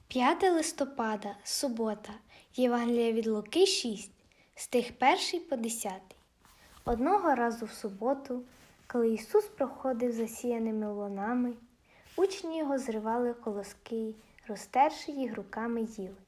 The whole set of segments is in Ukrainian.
5 листопада, субота, Євангелія від Луки 6, стих 1 по 10. Одного разу в суботу, коли Ісус проходив засіяними лунами, учні його зривали колоски й, розтерши їх руками, їли.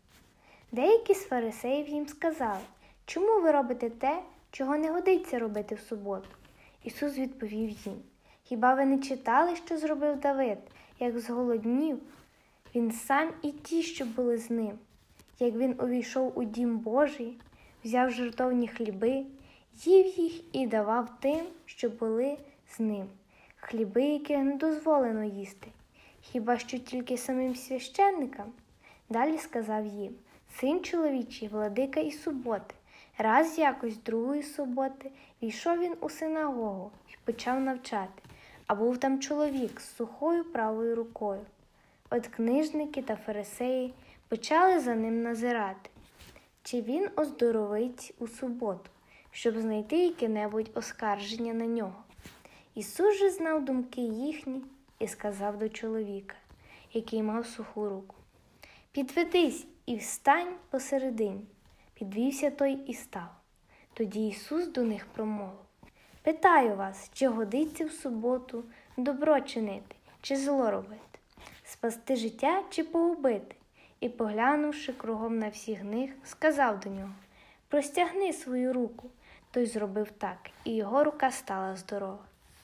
Деякі з фарисеїв їм сказали: «Чому ви робите те, чого не годиться робити в суботу?» Ісус відповів їм: «Хіба ви не читали, що зробив Давид, як зголоднів він сам і ті, що були з ним, як він увійшов у дім Божий, взяв жертовні хліби, їв їх і давав тим, що були з ним, хліби, яких не дозволено їсти, хіба що тільки самим священникам?» Далі сказав їм: «Син чоловічий, владика і суботи». Раз якось другої суботи війшов він у синагогу і почав навчати, а був там чоловік з сухою правою рукою. От книжники та фарисеї почали за ним назирати, чи він оздоровить у суботу, щоб знайти яке-небудь оскарження на нього. Ісус же знав думки їхні і сказав до чоловіка, який мав суху руку: «Підведись і встань посередині». Підвівся той і став. Тоді Ісус до них промовив: «Питаю вас, чи годиться в суботу добро чинити, чи зло робити, спасти життя чи погубити?» І, поглянувши кругом на всіх них, сказав до нього: «Простягни свою руку». Той зробив так, і його рука стала здорова.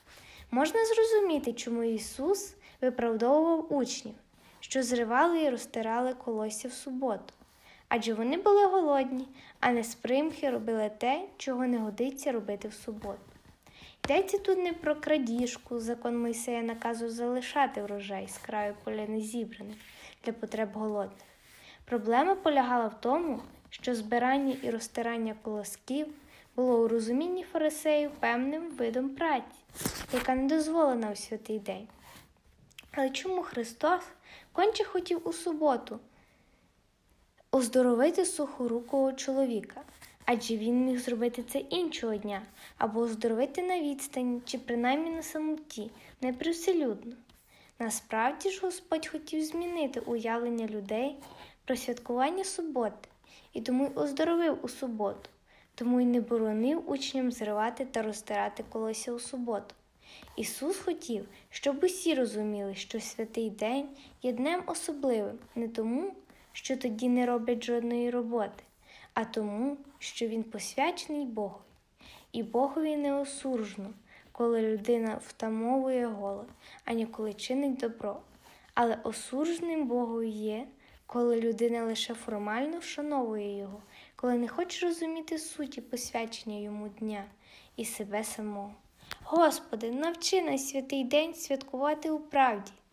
Можна зрозуміти, чому Ісус виправдовував учнів, що зривали і розтирали колосся в суботу. Адже вони були голодні, а не з примхи робили те, чого не годиться робити в суботу. Йдеться тут не про крадіжку, закон Мойсея наказує залишати врожай з краю поля незібраним для потреб голодних. Проблема полягала в тому, що збирання і розтирання колосків було у розумінні фарисеїв певним видом праці, яка не дозволена у святий день. Але чому Христос конче хотів у суботу оздоровити сухорукого чоловіка? Адже він міг зробити це іншого дня, або оздоровити на відстані, чи принаймні на самоті, не привселюдно. Насправді ж Господь хотів змінити уявлення людей про святкування суботи, і тому й оздоровив у суботу, тому й не боронив учням зривати та розтирати колосся у суботу. Ісус хотів, щоб усі розуміли, що святий день є днем особливим не тому, що тоді не роблять жодної роботи, а тому, що він посвячений Богові. І Богові не осуджено, коли людина втамовує голод, ані коли чинить добро. Але осудженим Богові є, коли людина лише формально вшановує його, коли не хоче розуміти суті посвячення йому дня і себе самого. Господи, навчи нас святий день святкувати у правді,